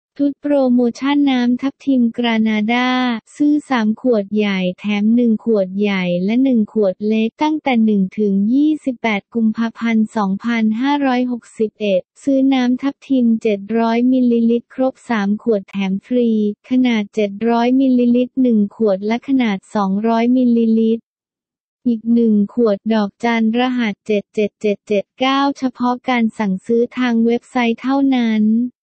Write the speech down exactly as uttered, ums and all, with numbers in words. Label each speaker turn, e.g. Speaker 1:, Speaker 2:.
Speaker 1: ชุดโปรโมชั่นน้ำทับทิมกรานาดาซื้อสามขวดใหญ่แถมหนึ่งขวดใหญ่และหนึ่งขวดเล็กตั้งแต่หนึ่งถึงยี่สิบแปดกุมภาพันธ์สองพันห้าร้อยหกสิบเอ็ดซื้อน้ำทับทิมเจ็ดร้อยมิลลิลิตรครบสามขวดแถมฟรีขนาดเจ็ดร้อยมิลลิลิตรหนึ่งขวดและขนาดสองร้อยมิลลิลิตรอีกหนึ่งขวดดอกจันรหัสเจ็ดเจ็ดเจ็ดเจ็ดเก้าเฉพาะการสั่งซื้อทางเว็บไซต์เท่านั้น